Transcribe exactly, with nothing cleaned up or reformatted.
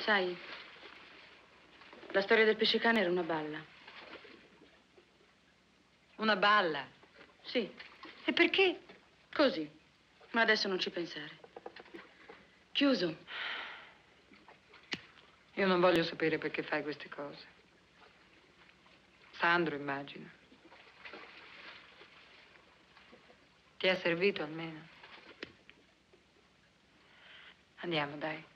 Sai, la storia del pescecane era una balla. Una balla? Sì. E perché? Così. Ma adesso non ci pensare. Chiuso. Io non voglio sapere perché fai queste cose. Sandro, immagino. Ti ha servito almeno? Andiamo, dai.